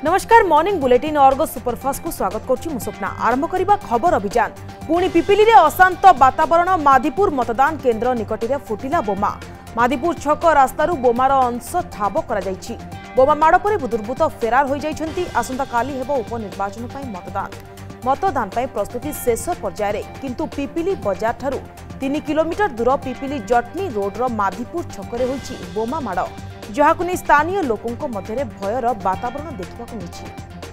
नमस्कार morning bulletin Ergo superfast को स्वागत करुच्ची मु स्वप्ना। आरंभ करबा खबर अभियान। पुणी पिपिली रे अशांत वातावरण। मादीपुर मतदान केन्द्र निकट में फुटिला बोमा। मादीपुर छक रास्तार बोमार अंश ठाब करा जायछि। बोमा माड़ पर बुदुर्बुत फेरार हो जाइछन्ति। आसंता काली हेबो उपनिर्वाचन पई मतदान पई प्रस्तुति शेष पर्याय रे। किंतु पिपिली बाजार ठारू 3 किलोमीटर दूर पिपिली जटनी रोड मादीपुर छकरे होइछि बोमा माड़, जहाकु नै स्थानीय लोकों मध्य भयर वातावरण देखा मिली।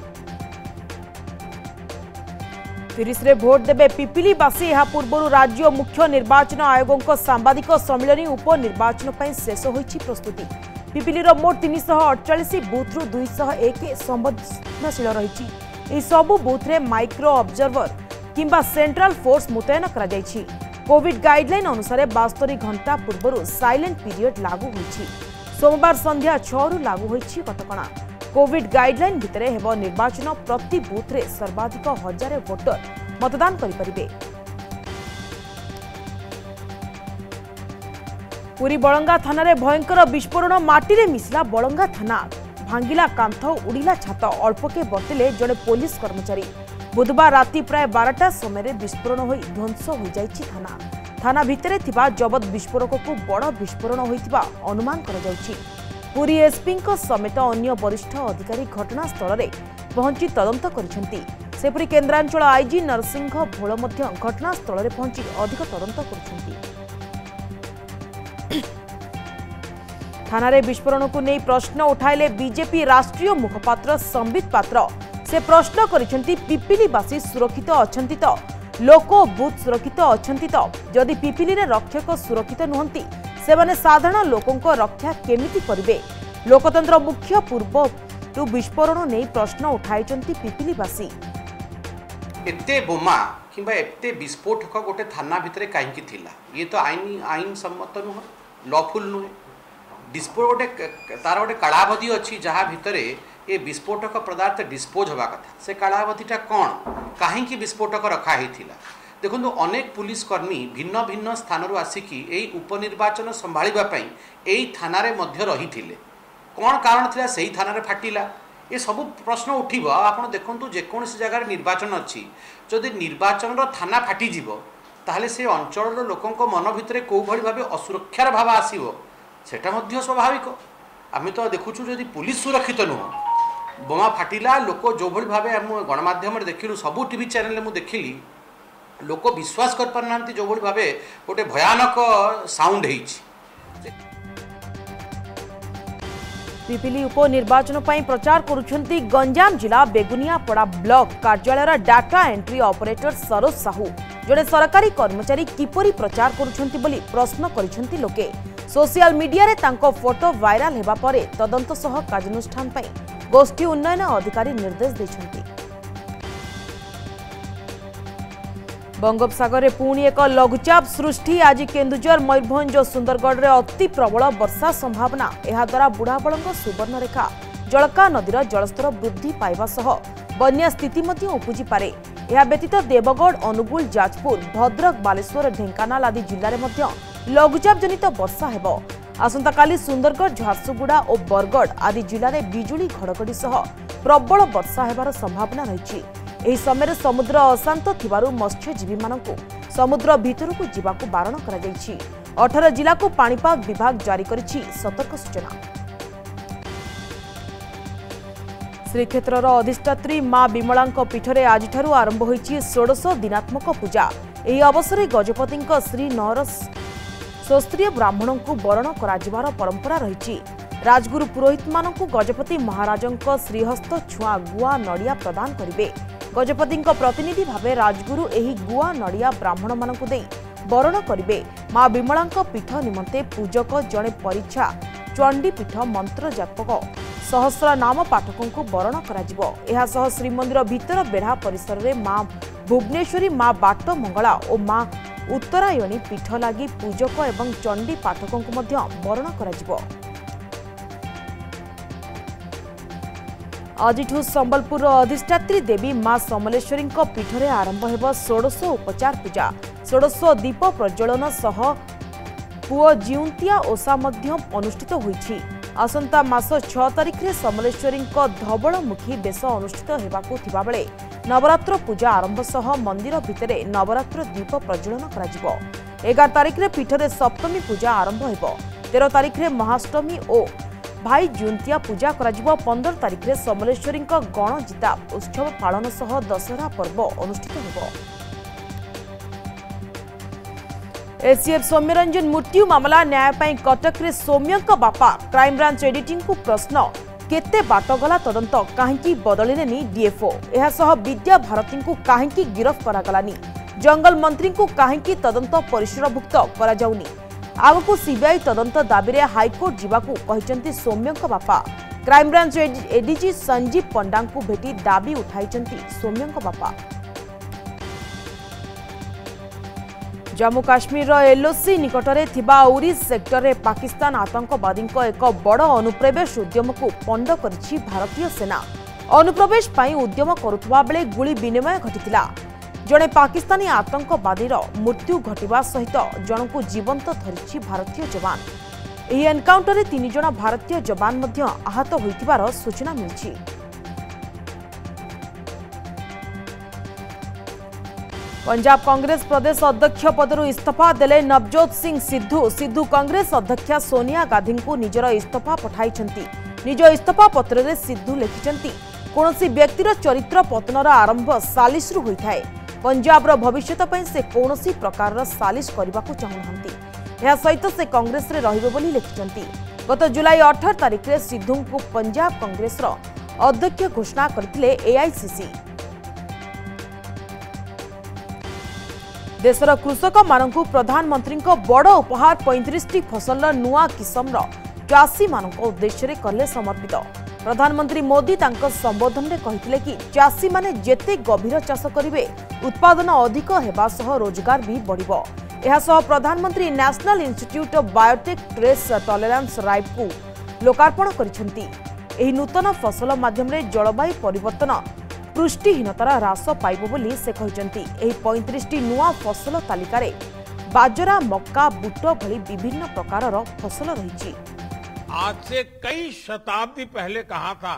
तिरिस रे भोट देबे पिपिलीवासी। यह पूर्व राज्य मुख्य निर्वाचन आयोगों सांबादिक सम्मेलन उपनिर्वाचन पर शेष होइछि प्रस्तुति। पिपिली मोट 348 बूथ रु 201 संवेदनशील रही। यह सबु बूथ रे माइक्रो ऑब्जर्वर किंबा सेंट्रल फोर्स मुतयन करा जायछि। कोविड गाइडलाइन अनुसार 72 घंटा पूर्व साइलेंट पीरियड लागू होइछि। सोमवार संध्या 6 रु लागू होइछि कटकणा। कोविड गाइडलाइन भितर हेबो निर्वाचन। प्रति बूथ रे सर्वाधिक 1000 वोटर मतदान करिपरिबे। पुरी बळंगा थाना रे भयंकर विस्फोरण। माटी रे मिसला बळंगा थाना। भांगिला कांथ, उड़िला छात। अल्पके बर्तिले जड़े पुलिस कर्मचारी। बुधवार राति प्राय 12टा समय विस्फोरण होई ध्वंस हो जाइछि थाना। थाना भितरे थिबा जबत विस्फोरक को बड़ विस्फोरण होइतिबा अनुमान करा जाउछि। पुरी एसपी समेत अन्य वरिष्ठ अधिकारी घटनास्थल रे पहुंची तदंत करिसेंति। सेपरि केन्द्रांचल आईजी नरसिंह भोल मध्य घटनास्थल रे पहुंची अधिक तदंत करिसेंति। थाना रे विस्फोरण को नै प्रश्न उठाइले बीजेपी राष्ट्रीय मुखपात्र संबित पात्र। से प्रश्न करिसेंति पिपिलीवासी सुरक्षित अछंति त लोक बुथ सुरक्षित अछंति त। जदि पिपिली रे रक्षक सुरक्षित नुहंती सेमाने साधारण लोकों को रक्षा केमिति करिवे। लोकतंत्र मुख्य पूर्व विस्फोरण नहीं प्रश्न उठाइचंती पिपिलीवासी। एते बोमा किंबा एते विस्फोटक गोटे थाना भितरे काहेकि थिला? ये तो आईन सम्मत नुह, लॉफुल नुहे। डिस्पोज गोटे तार गोटे कालावधि अच्छी जहाँ भितरे ये विस्फोटक पदार्थ डिस्पोज होगा कथा। से कालावधिटा कौन, कहीं विस्फोटक रखा होता? देखो अनेक पुलिस कर्मी भिन्न भिन्न स्थान आसिकी यही उपनिर्वाचन संभाळिबापई यही थाना रे मध्य रही थिले। कौन कारण थिला सही थाना रे फाटिला? ये सब प्रश्न उठिब। आपण देखंतु जेकोसी जगह निर्वाचन अच्छी, जदि निर्वाचन थाना फाटिजिव ताहले से अंचल लोकों मन भितर कौ भली भाबे असुरक्षार भाव आसीबो, सेटा मध्य स्वाभाविक। आम तो देखुचु जदि पुलिस सुरक्षित नुह, बोमा फाटिला लोक जो भली भाबे गणमाध्यम देखिलु, सबू टीवी चैनल मु देखिली, लोक विश्वास कर पारना जो भली भाबे गोटे भयानक साउंड हेछि। पिपिली उपनिर्वाचन पई प्रचार करुछंती गंजाम जिला बेगुनियापड़ा ब्लॉक कार्यालय data entry operator Saroj Sahu. जड़े सरकारी कर्मचारी किपरि प्रचार करुछंती बोली प्रश्न करिछंती लोके। सोशल मीडिया रे तांको फोटो वायरल हेबा परे तदंत सह कार्यानुष्ठान पई गोष्ठी उन्नयन अधिकारी निर्देश दैछंती। बंगोपसागर में पुणी एक लघुचाप सृष्टि। आज केन्दुझर, मयूरभंज और सुंदरगढ़ में अति प्रबल वर्षा संभावना। यह द्वारा बुढ़ाबलंग सुवर्णरेखा जलका नदीर जलस्तर वृद्धि पाइबा सह बन्या स्थिति उपजी पारे। यह व्यतीत देवगढ़, अनुगुल, जाजपुर, भद्रक, बालेश्वर, ढेंकानाल आदि जिले में लघुचाप जनित वर्षा हेबो। आसंता काली सुंदरगढ़, झारसुगुड़ा और बरगढ़ आदि जिले में बिजुली घड़घड़ी सह प्रबल वर्षा हेबार संभावना रही। एही समय समुद्र अशांत थिबारु मत्स्यजीवी मानकु समुद्र भितरकु जिबाकु बारण करा जायछि। 18 जिला को पाणीपाग विभाग जारी करिछि सतर्क सूचना। श्रीक्षेत्रर अधिष्ठात्री मां विमलांक पीठरे आजिठारु आरंभ होइछि 16 दिनात्मक पूजा। एही अवसरे गजपतिंक श्री नरस शास्त्रीय ब्राह्मणों को बरण कराजिबार परंपरा रही। राजगुरु पुरोहित मानकु गजपति महाराजंक श्रीहस्त छुआ गुआ नड़िया प्रदान करिवे। गजपति प्रतिनिधि भावे राजगुरु एही गुआ नड़िया ब्राह्मण मानकु देई बरण करिवे। मां विमलांक पीठ निमंते पूजक जड़े परीक्षा चंडी पीठ मंत्र जापक सहस्र नाम पाठकों को बरण कराजिबो। एहा सह श्रीमंदिर भीतर बेढ़ा परिसर रे मां भुवनेश्वरी, मां बाट मंगला और मां उत्तरायणी पीठ लगी पूजक एवं चंडी पाठकों को मध्य बरण कराजिबो। आजिठू संबलपुर अधिष्ठात्री देवी मां समलेश्वरी पीठरे आरंभ हेब 16 उपचार पूजा। 16 दीप प्रज्वलन सह पुओ जिउंतिया ओषा अनुष्ठित होइछि। आसंता मास 6 तारिख में समलेश्वरी धवलमुखी बेश अनुष्ठित होगाकू थिबा बेले नवरात्र पूजा आरंभ सह मंदिर भितर नवरात्र दीप प्रज्वलन करा 11 तारिख में पीठ में सप्तमी पूजा आरंभ हो 13 तारिख में महाअष्टमी और भाई जुंतिया पूजा करा 15 तारिख में समलेश्वरी गणजिता उत्सव पालन सह दशहरा पर्व अनुष्ठित हो। एसीएफ सौम्यरंजन मृत्यु मामला न्याय पाई कटक रे सौम्यक बापा क्राइमब्रांच एडिटिंग को प्रश्न केते बाट गला तदंत काहेकि बदलिलेनी डीएफओ एहा सह विद्या भारती को काहेकि गिरफ करागलानी जंगल मंत्री को काहेकि तदंत परिसरभुक्त करा जाउनी आगको सीबीआई तदंत दाबी रे हाईकोर्ट जीवाकू कहिसंती सौम्यक बापा क्राइमब्रांच एडीजी संजीव पंडा को भेटी दाबी उठाइसंती सौम्यक बापा। जम्मू काश्मीर एलओसी निकटरे थिबा उरी सेक्टर रे पाकिस्तान आतंकवादी एक बड़ अनुप्रवेश उद्यम को पंड करिछि भारतीय सेना अनुप्रवेश पाई उद्यम करुथबा बेले गुली विनिमय घटिथिला जड़े पाकिस्तानी आतंकवादी मृत्यु घटवा सहित जनकु जीवंत धरिछि भारतीय जवान एही एनकाउंटर रे 3 जण भारतीय जवान मध्य आहत होइथिबार सूचना मिलिछि। पंजाब कांग्रेस प्रदेश अध्यक्ष पदरु इस्तीफा देले नवजोत सिंह सिद्धू कांग्रेस अध्यक्षा सोनिया गांधी को निजर इस्तीफा पठाइछंती निज इस्तीफा पत्र रे सिद्धू लिखिछंती कोनोसी व्यक्तिर चरित्र पतनर आरंभ सालिस रु होइथाय पंजाब भविष्यत पई से कोनोसी प्रकार सालिस करबा को चाहुनांती एहा सहित से कांग्रेस रे रहिबे बोली लिखिछंती गत जुलाई 18 तारिख रे सिद्धू को पंजाब कांग्रेस रो अध्यक्ष घोषणा करथिले एआईसीसी। देशर कृषक मानकु प्रधानमंत्री बड़ उपहार 35टी फसल नुआ किस्म चाषी मान उद्देश्य कले समर्पित प्रधानमंत्री मोदी तांको संबोधन में कहिथिले कि चाषी माने जेते गभीर चाष करिवे उत्पादन अधिक हेबा सह रोजगार भी बढ़िबो एहा सह प्रधानमंत्री national institute of biotic stress tolerance राइब को लोकार्पण करिसेंती एही नूतन फसल माध्यम रे जलवायु परिवर्तन पुष्टिहीनतार ह्रास पाइब बोली से कहिसेंती एही 35टी नुआ फसल तालिका रे बाजरा मक्का बुट भली विभिन्न प्रकारर फसल रहिछि। आज से कई शताब्दी पहले कहा था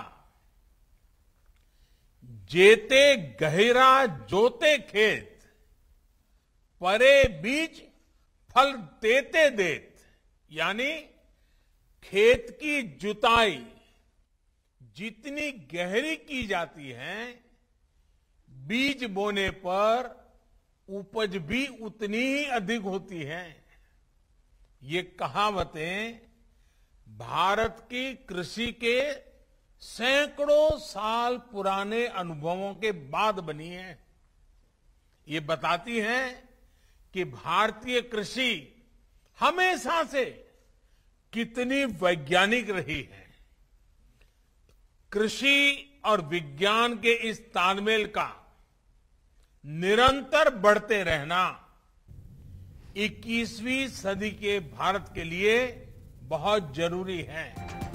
जेते गहरा जोते खेत परे बीज फल देते देत यानी खेत की जुताई जितनी गहरी की जाती है बीज बोने पर उपज भी उतनी ही अधिक होती है। ये कहावतें भारत की कृषि के सैकड़ों साल पुराने अनुभवों के बाद बनी है। ये बताती है कि भारतीय कृषि हमेशा से कितनी वैज्ञानिक रही है। कृषि और विज्ञान के इस तालमेल का निरंतर बढ़ते रहना 21वीं सदी के भारत के लिए बहुत जरूरी है।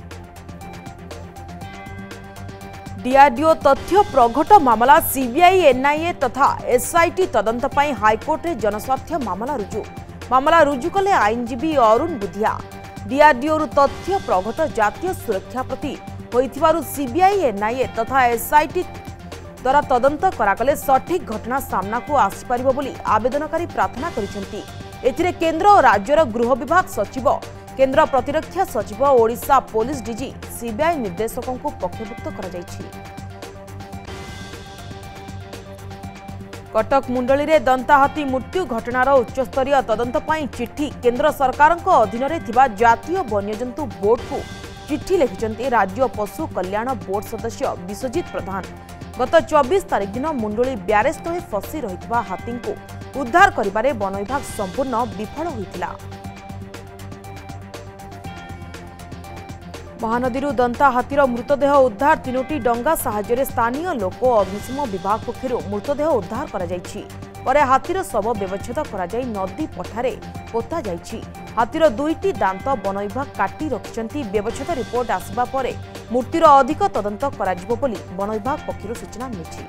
डीआरडीओ तथ्य प्रघट मामला सीबीआई एनआईए तथा एसआईटी तदंत पाई हाईकोर्ट रे जनस्वार्थ मामला रुजु कले आईनजीवी अरुण बुधिया डीआरडीओ तथ्य प्रघट जातीय सुरक्षा प्रति होइथिबारु सीबीआई एनआईए तथा एसआईटी द्वारा तदंत करागले सठिक घटना सामना को आसीपारिबो बोली आवेदनकारी प्रार्थना करिसेंती। एथिरे केंद्र और राज्यर गृह विभाग सचिव केंद्र प्रतिरक्षा सचिव ओडिशा पुलिस डीजी सीबीआई निर्देशकों को पक्षभुक्त करा जायछि। कटक मुंडली रे दंताहाती मृत्यु घटनार उच्चस्तरीय तदंत पाई चिट्ठी केंद्र सरकार अधीन रे थिबा जातीय वन्यजंतु बोर्ड को चिट्ठी लिखिछंती राज्य पशु कल्याण बोर्ड सदस्य विश्वजीत प्रधान। गत 24 तारिख दिन मुंडली ब्यारेज तले फसी रहितबा हाथी को उद्धार करिबारे वन विभाग संपूर्ण विफल होइतिला। महानदीरू दंता हाथीर मृतदेह उद्धार 3टी डंगा साहाय्य स्थानीय लोक अग्निशम विभाग पक्षरु मृतदेह उद्धार करा जायछि। परे हाथीर शव व्यवच्छेद करा जाय नदी पठारे पोता जायछि। हाथीर 2टी दांत वन विभाग काटी रखिछंती। व्यवच्छेद रिपोर्ट आसबा परे मूर्तिर अधिक तदंत कराजिबो बोली वन विभाग पक्षरु सूचना मिलिछि।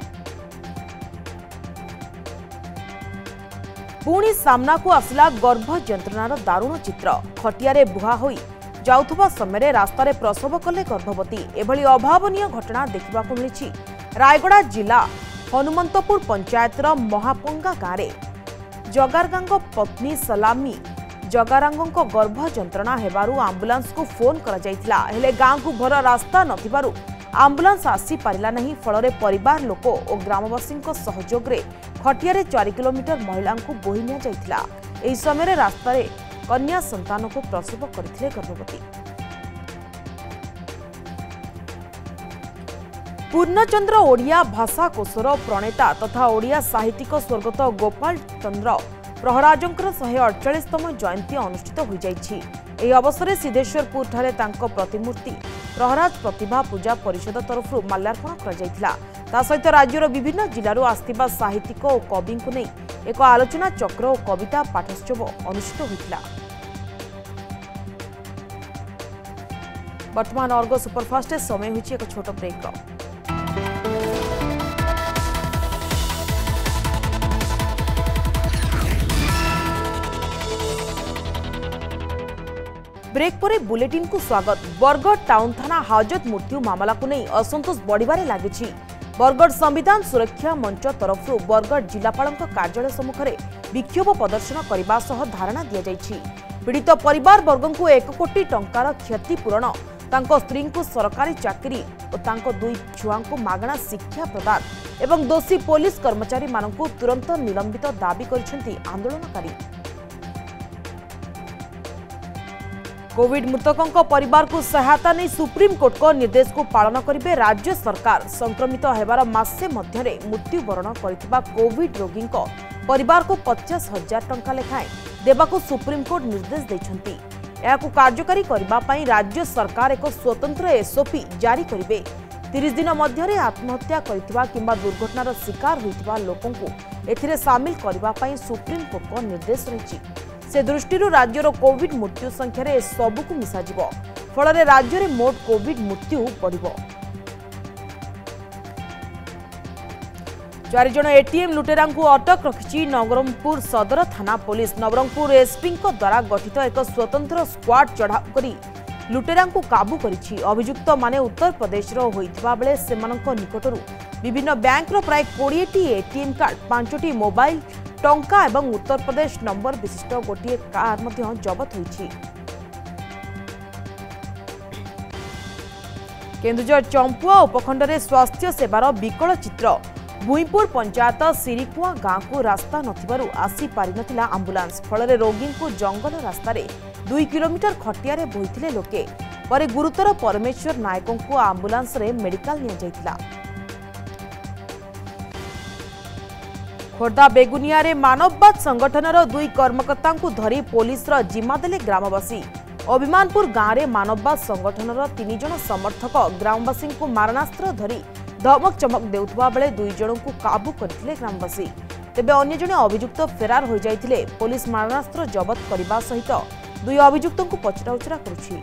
पुणी सामना को आसला गर्भ यंत्रणार दारुण चित्र। खटियारे बुहा होई जाउथुबा समय रास्तार प्रसव कले गर्भवती एभली अभावनीय घटना देखा मिली रायगड़ा जिला हनुमंतपुर पंचायतर महापंगा गाँव में जगारगांग पत्नी सलामी जगारांग गर्भ जंत्रणा हेबारु आंबुलांस को फोन करा जायतिला हेले गाँव को भर रास्ता नथिबारु आंबुलांस आसी पारिला नहीं फल परिवार लोक और ग्रामवासी सहयोग रे खटिया 4 किलोमीटर महिला को बोही निया जायतिला। एही समय रास्ता रे कन्या संतान को प्रसव करथिले गर्भवती। पूर्णचंद्र ओडिया भाषा कोशर प्रणेता तथा ओडिया साहित्यिक स्वर्गत गोपाल चंद्र प्रहराजंकर 148तम जयंती अनुष्ठित हो जाइछि। एही अवसर में सिद्धेश्वरपुर ठारे तांको प्रतिमूर्ति प्रहराज प्रतिभा पूजा परिषद तरफ माल्यार्पण करा जायतिला। ता सहित राज्यर विभिन्न जिल्लारू आस्थिबा साहित्यिक और कवि को नहीं एक आलोचना चक्र और कविता पाठोत्सव अनुष्ठित होइतिला। वर्तमान अर्गो सुपरफास्ट समय होइछि एक छोट ब्रेक रो। ब्रेक पर बुलेटिन को स्वागत। बरगढ़ टाउन थाना हाजत मृत्यु मामला को नहीं असंतोष बढ़िबारे लागिछि। बरगढ़ संविधान सुरक्षा मंच तरफ बरगढ़ जिलापाल कार्यालय सम्मुख में विक्षोभ प्रदर्शन करने सह धारणा दि जाइछि। पीड़ित परिवार वर्ग को 1 कोटी टंकार क्षतिपूरण तांको स्त्री को सरकारी चाकरी और तांको 2 छुआ को मागणा शिक्षा प्रदान एवं दोषी पुलिस कर्मचारी मानकु तुरंत निलंबित दाबी करिसेंति आंदोलनकारी। कोविड मृतकों परिवार को सहायता नहीं सुप्रीम कोर्ट को निर्देश को पालन करेंगे राज्य सरकार। संक्रमित हेबार मासे मध्यरे मृत्युवरण करथिबा कोविड रोगी परिवार को 50,000 टंका लेखाएं देबाको सुप्रीम कोर्ट निर्देश दैछंती। याकु कार्यकारी करबा पई राज्य सरकार एक स्वतंत्र एसओपी जारी करिवे। 30 दिन मध्यरे आत्महत्या करथिबा किंबा दुर्घटनार शिकार होइथिबा लोकों को एथिरे शामिल करबा पई सुप्रीम कोर्ट को निर्देश रहिछि। से दृष्टि राज्यर कोविड मृत्यु संख्यार सबुक मिसाजिब फल राज्य में मोट कोविड मृत्यु बढ़। 4 जन एटीएम लुटेरा को अटक रखी नवरंगपुर सदर थाना पुलिस। नवरंगपुर एसपी द्वारा गठित एक स्वतंत्र स्क्वाड चढ़ाऊ कर लुटेरा को काबू करिछि। अभियुक्त माने उत्तर प्रदेश होइथिबा बेले सेमानक निकटरू विभिन्न बैंक प्राय 20टी एटीएम कार्ड 5टी मोबाइल टंका एवं उत्तर प्रदेश नंबर विशिष्ट गोटे कार जबत होइछि। केन्दुझर चंपुआ उपखंड में स्वास्थ्य सेवार विकल चित्र। भुईपुर पंचायत सिरिकुआ गाँव को रास्ता नथिबारु आसी पारि नथिला आंबुलांस फल रोगी को जंगल रास्ता 2 किलोमीटर खटिया बोईथिले लोके परे गुरुतर परमेश्वर नायकों को आंबुलांस रे मेडिकल निया जायतिला। खोर्धा बेगुनिया रे मानववाद संगठनर 2 कर्मकर्ता को धरी पुलिस जिम्मा देले ग्रामवासी। अभिमानपुर गाँव में मानववाद संगठनर 3 जन समर्थक ग्रामवासी को मारणास्त्र धरी धमक चमक देउथबा बेले 2 जन को काबू करथिले ग्रामवासी। तेबे अन्य जने अभियुक्त फेरार हो जाइथिले। पुलिस मारणास्त्र जबत करबा सहित 2 अभियुक्तों को पचराउचरा करुछि।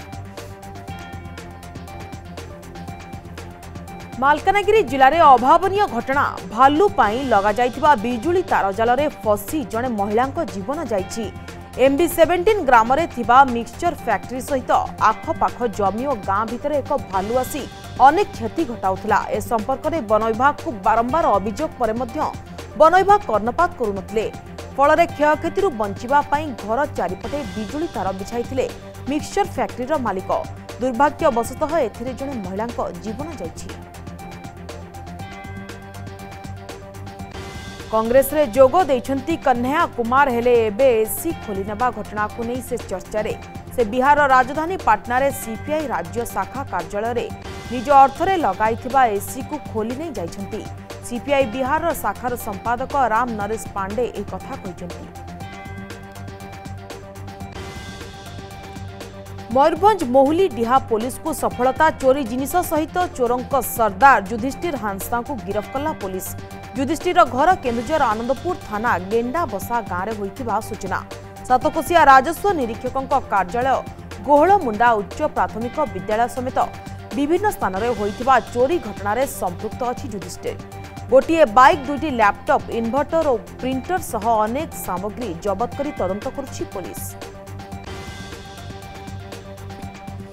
मालकानगिरी जिले में अभावनीय घटना भालू पाई लगा जाइथिबा बिजुली तार जाल रे फसी जड़े महिला जीवन जाइछि। MB17 ग्राम रे थिबा मिक्सचर फैक्ट्री सहित आखपाख जमी और गाँ भितर एक भालू आसी अनेक क्षति घटाउथिला। ए संपर्क में वन विभाग को बारंबार अभियोग पर वन विभाग कर्णपात करुनथिले। फल क्षयक्षति बंचिबा पई घर चारिपटे बिजुली तार बिछाइथिले मिक्सचर फैक्ट्री मालिक। दुर्भाग्यवशतः एथिरे जड़े महिला जीवन जाइछि। कांग्रेस रे जोग देइछंती कन्हैया कुमार हेले एबे एसी खोली नेबा घटना को नहीं से चर्चा रे। से बिहार राजधानी पाटना रे सीपीआई राज्य शाखा कार्यालय रे निज अर्थरे लगाइथिबा एसी को खोली नहीं जाइछंती। सीपीआई बिहार शाखार संपादक राम नरेश पांडे एक कथा कहिछंती। मयूरभंज मोहुली डिहा पुलिस को सफलता। चोरी जिनिस सहित चोरंक सरदार युधिष्ठिर हांसदा को गिरफ्त कला पुलिस। युधिष्ठिर घर केन्दुझर आनंदपुर थाना गेंडा बसा गाँव में होइथिबा सूचना। सातकोशिया राजस्व निरीक्षकों कार्यालय गोहलमुंडा उच्च प्राथमिक विद्यालय समेत विभिन्न स्थान में होइथिबा चोरी घटना रे संपृक्त अछि युधिष्ठिर। गोटे बाइक 2टी लैपटॉप इन्वर्टर और प्रिंटर सह अनेक सामग्री जबत करी तदंत करुछि पुलिस।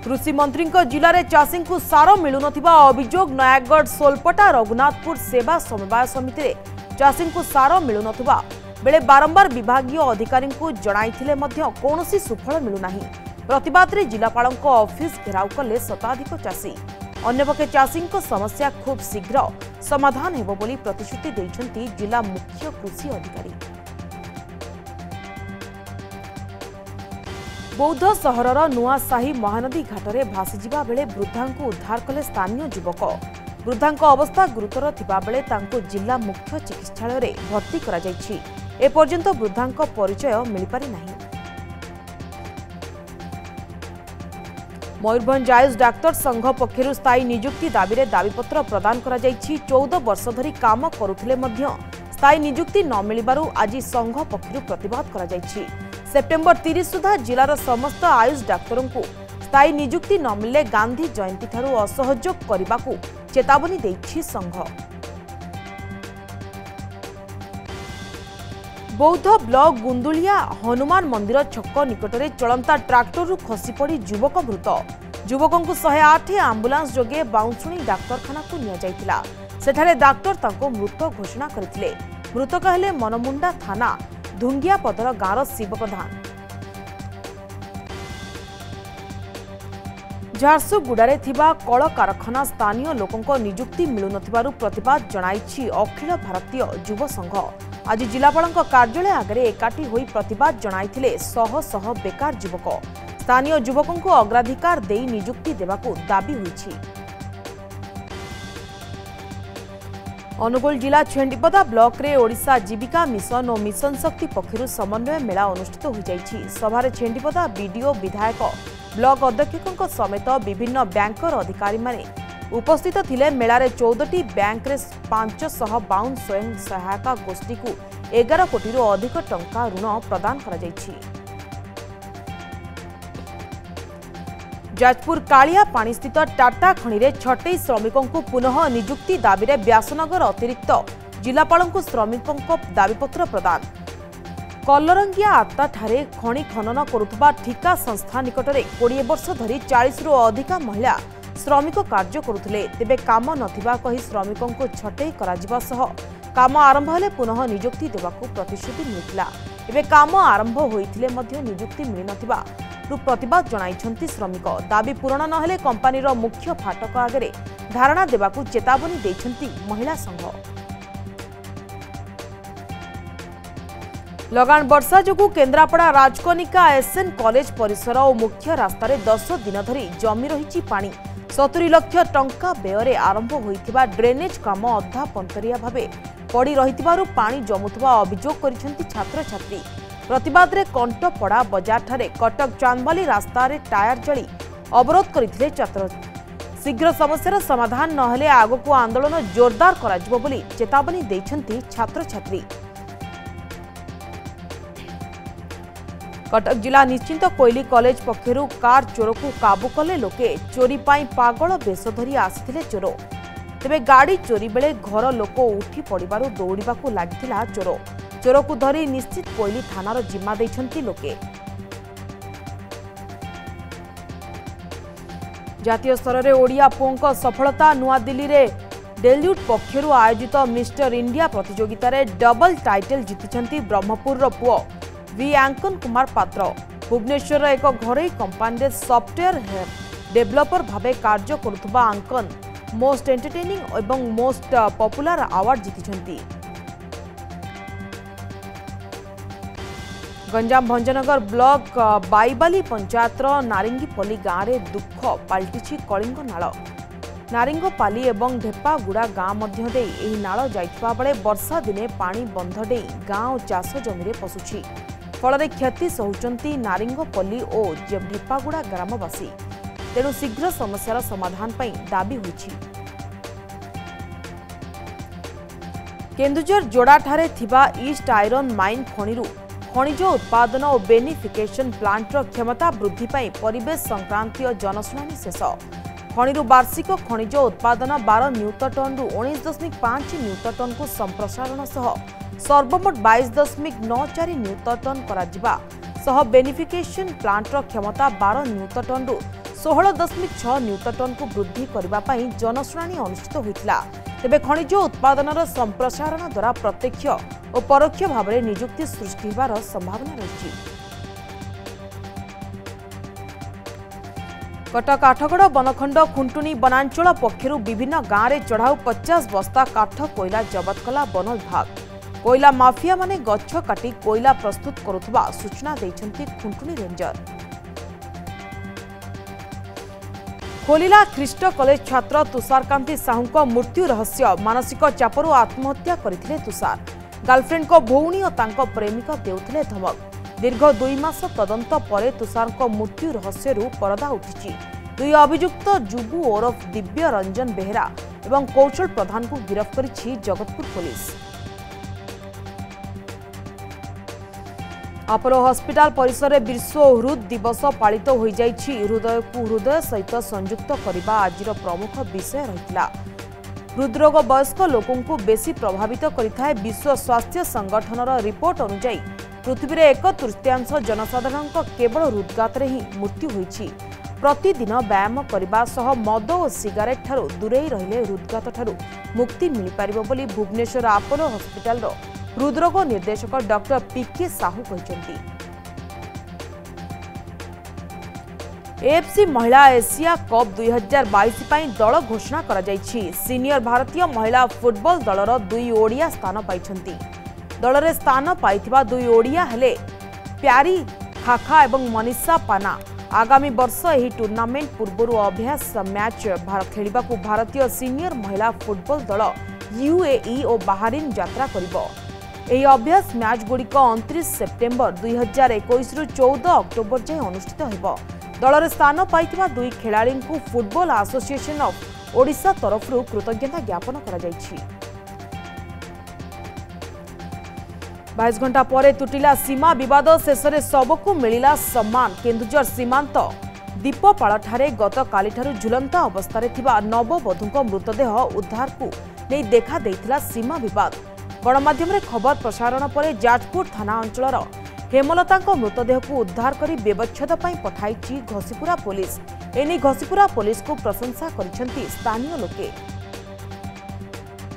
कृषि मंत्री जिले में चाषी को सार मिलुन अभियोग नयागढ़ सोलपटा रघुनाथपुर सेवा समवाय समिति में चाषी को सार मिलुन बेले बारंबार विभागीय अधिकारी को जणाइथिले मध्य कौनसी सुफल मिलुना। प्रतिवाद में जिलापाल ऑफिस घेराव कले शताधिक चाषी। अन्यपक्षे चाषी समस्या खूब शीघ्र समाधान हेबो बोली प्रतिश्रुति दैछंती जिला मुख्य कृषि अधिकारी। बौद्ध सहरर नुआसाही महानदी घाटरे भासीजिबा बेले वृद्धा को उद्धार कले स्थानीय युवक। वृद्धा अवस्था गुरुतर थिबा बेले तांको जिला मुख्य चिकित्सालय रे भर्ती करा जायछि। एपर्यंत वृद्धा परिचय मिल पारि नाही। मयूरभंज आयुष डाक्तर संघ पक्षरु स्थायी नियुक्ति दाबी रे दाबीपत्र प्रदान करा जायछि। 14 वर्ष धरी काम करुथिले मध्य स्थायी नियुक्ति न मिलिबारु आज संघ पक्षरु प्रतिवाद करा जायछि। सेप्टेम्बर 30 सुधा जिलार समस्त आयुष डाक्तरों को स्थायी नियुक्ति न मिले गांधी जयंती ठारू असहयोग करने को चेतावनी देछि संघ। बौद्ध ब्लॉक गुंदुलिया हनुमान मंदिर छक निकटरे चलंता ट्राक्टर खसी पड़ी युवक मृत। युवकों को 108 आंबुलांस जोगे बाउंसुणी डाक्तरखाना को निया जायतिला। सेठारे डाक्टर तांको मृत घोषणा करथिले। मृतक हेले मनमुंडा थाना धुंगियापदर गाँव शिव प्रधान। झारसुगुड़ारे थिबा कल कारखाना स्थानीय लोकों नियुक्ति मिलुनथिबारु प्रतिवाद जणाइछि अखिल भारतीय युव संघ। आज जिलापाल कार्यालय आगे एकाठी होई प्रतिवाद जणाइथिले शह शह बेकार युवक। स्थानीय युवकों को अग्राधिकार देई नियुक्ति देबाकू दाबी होइछि। अनुगुल जिला छेंडीपदा ब्लॉक रे ओडिशा जीविका मिशन और मिशन शक्ति पक्षरु समन्वय मेला अनुष्ठित हो जाइछि। सभारे छेंडीपदा बीडीओ विधायक ब्लॉक अध्यक्षों समेत विभिन्न बैंकर अधिकारी माने उपस्थित थिले। मेलारे 14टी बैंक रे 552 स्वयं सहायता गोष्ठी को 11 कोटी अधिक टंका ऋण प्रदान करा जाइछि। जाजपुर कालिया पानी स्थित टाटा खनि रे 6 श्रमिकों को पुनः नियुक्ति दाबी रे व्यासनगर अतिरिक्त जिलापाल को श्रमिकों दाबीपत्र प्रदान। कलरंगिया आत्ता ठारे खनि खनन करुथबा ठिका संस्था निकटरे 20 वर्ष धरी 40 रु अधिका महिला श्रमिक कार्य करुथिले। तेबे काम नथिबा कही श्रमिकों को छटई कराजिबा सह काम आरंभ हेले पुनः नियुक्ति देबाकू प्रतिश्रुति मिलिथिला। एबे काम आरंभ होइथिले मध्य नियुक्ति मिलि नथिबा रु प्रतिवाद जणाइछंती श्रमिक। दाबी पूरण न हेले कंपनीर मुख्य फाटक आगे धारणा देबाकू चेतावनी दैछंती महिला संघ। लगान वर्षा जोगु केन्द्रापड़ा राजकनिका एसएन कॉलेज परिसर और मुख्य रास्तार 10 दिन धरी जमी रही पानी। 70 लाख टंका व्यय आरंभ होइथिबा ड्रेनेज काम अधा पंतरिया भावे पड़ी रहिथिबारु पानी जमुथबा अभियोग करिसेंती छात्र छात्री। प्रतिवाद रे कंटपड़ा बजार ठारे कटक चांदबाली रास्ता रे टायर जली अवरोध करथिले छात्र। शीघ्र समस्यार समाधान न हेले आगको आंदोलन जोरदार कराजिबो बोली चेतावनी दैछंती छात्र छात्री। कटक जिला निश्चिंत कोइली कॉलेज पक्षरु कार चोर को काबू कले लोके। चोरी पाई पागल बेश धरी आसिथिले चोर। तेबे गाड़ी चोरी बेले घर लोक उठी पड़िबारु दौड़िबाकू लागिथिला चोर। चोर को धरी निश्चित कोइली थानार जिम्मा दैछंती लोके। जातीय स्तर में ओडिया पुओं सफलता। नुआ दिल्ली रे डेल्यूट पक्षरु आयोजित मिस्टर इंडिया प्रतियोगिता रे डबल टाइटल जीतिछंती ब्रह्मपुर पुओ वी आंकन कुमार पात्र। भुवनेश्वर एक घरोई कंपानी सॉफ्टवेयर डेवलपर भावे कार्य करुथबा आंकन मोस्ट एंटरटेनिंग एवं मोस्ट पॉपुलर अवार्ड जीतिछंती। गंजाम भंजनगर ब्लॉक बाईबाली पंचायतर नारिंगीपल्ली गाँव में दुख पलटि कलिंग नाल। नारिंगपाली और ढेपागुड़ा गाँ मध्य दे एही नाल जाइथिबा बेले वर्षा दिने पानी बंध दे गाँव चाष जमी में पशुछि। फल क्षति सहुचंती नारिंगपल्ली और ढेपागुड़ा ग्रामवासी। तेणु शीघ्र समस्यार समाधान पर दाबी होइछि। केन्दुझर जोड़ाठारे थिबा ईस्ट आयरन माइन खणिरु खनिज उत्पादन और बेनिफिकेशन प्लांटर क्षमता वृद्धि पर परिवेश संक्रांतीय जनशुणाणी शेष। खणिरु वार्षिक खनिज उत्पादन 12 न्यूटन रु 19.5 न्यूटन को संप्रसारण सह सर्वमोट 22.94 न्यूटन करा जिबा सह बेनिफिकेशन प्लांटर क्षमता 12 न्यूटन रु 16.6 न्यूटन को वृद्धि करने जनशुणाणी अनुष्ठित होता। तेबे खनिज उत्पादन संप्रसारण द्वारा प्रत्यक्ष और परोक्ष भाव में नियुक्ति सृष्टि होबार संभावना रही। कटक आठगड़ बनखंड खुंटुनी वनांचल पक्षर विभिन्न गाँव में चढ़ाऊ 50 बस्ता काठ कोयला जबत कला वन विभाग। कोयला माफिया माने गछ काटी कोयला प्रस्तुत करुवा सूचना देइछन्ति खुंटुनी रेंजर। खोलिला ख्रीष्ट कॉलेज छात्र तुषारकांति साहू मृत्यु रहस्य। मानसिक चापरू आत्महत्या करथिले तुषार। गर्लफ्रेंड को भौणी और तांको प्रेमिक देउथिले धमक। दीर्घ 2 मास तदंत पर तुषार मृत्यु रहस्य परदा उठी। 2 अभियुक्त जुबू ओरफ दिव्य रंजन बेहेरा और कौशल प्रधान को गिरफ्त करिछि जगतपुर पुलिस। अपोलो हॉस्पिटल परिसर में विश्व हृद दिवस पालित हो जाइछि। हृदय को हृदय सहित संयुक्त करने आज प्रमुख विषय रहितला। हृदरोग वयस्क लोकों को बेसी प्रभावित करिथाय। विश्व स्वास्थ्य संगठन रिपोर्ट अनुसार पृथ्वी में 1/3 जनसाधारण केवल हृदघात ही मृत्यु होइछि। प्रतिदिन व्यायाम करने सह मद और सिगारेट ठारू दूरे रहिले हृदघात ठारू मुक्ति मिल पारिबो बोली भुवनेश्वर अपोलो हॉस्पिटल हृदरोग निर्देशक डॉक्टर पीके साहू कहते। एएफसी महिला एशिया कप 2022 ପାଇଁ दल घोषणा करा जायछि। सीनियर भारतीय महिला फुटबॉल दलर 2 ओडिया स्थान पाइछन्ति। दल में स्थान पाइथिबा 2 ओडिया हेले प्यारी खाखा एवं मनीषा पाना। आगामी वर्ष यह टूर्नामेंट पूर्व अभ्यास मैच खेलिबा को भारतीय सीनियर महिला फुटबॉल दल यूएई और बाहरीन यात्रा करिबो। यह अभ्यास मैच गुड़िक 29 सेप्टेम्बर 2021 रु 14 अक्टोबर जाए अनुष्ठित होब। दल में स्थान पाइथिबा 2 खेलाड़ी को फुटबॉल एसोसिएशन ऑफ ओडिशा तरफ कृतज्ञता ज्ञापन करा जायछि। 22 घंटा पर तुटिला सीमा विवाद शेष में सबको मिला सम्मान। केन्दुझर सीमांत दीपपाल ठारे गत काली ठारू झुलंता अवस्था थिबा नववधू मृतदेह उद्धार को नहीं देखा देइथिला सीमा विवाद। गणमाध्यम खबर प्रसारण पर जाजपुर थाना अंचल हेमलता मृतदेह को उद्धार कर व्यवच्छेद पठाई घसीपुरा पुलिस। एने घसीपुरा पुलिस को प्रशंसा करिसेंति स्थानीय लोके।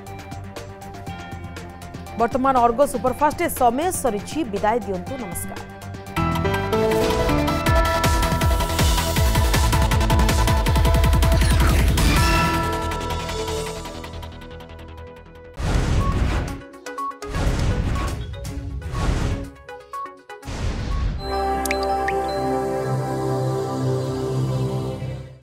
वर्तमान अर्गो सुपरफास्ट समय सरी विदाय दियंतु। नमस्कार।